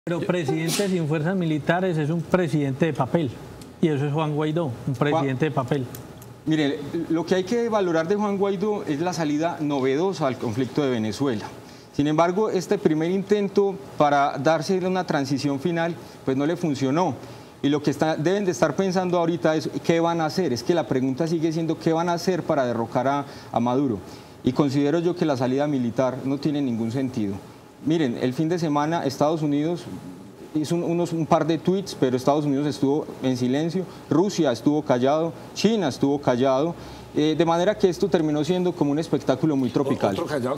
Pero presidente sin fuerzas militares es un presidente de papel. Y eso es Juan Guaidó, un presidente de papel. Mire, lo que hay que valorar de Juan Guaidó es la salida novedosa al conflicto de Venezuela. Sin embargo, este primer intento para darse una transición final, pues no le funcionó. Y lo que deben de estar pensando ahorita es qué van a hacer. Es que la pregunta sigue siendo qué van a hacer para derrocar a Maduro. Y considero yo que la salida militar no tiene ningún sentido. Miren, el fin de semana Estados Unidos hizo un par de tweets, pero Estados Unidos estuvo en silencio, Rusia estuvo callado, China estuvo callado, de manera que esto terminó siendo como un espectáculo muy tropical.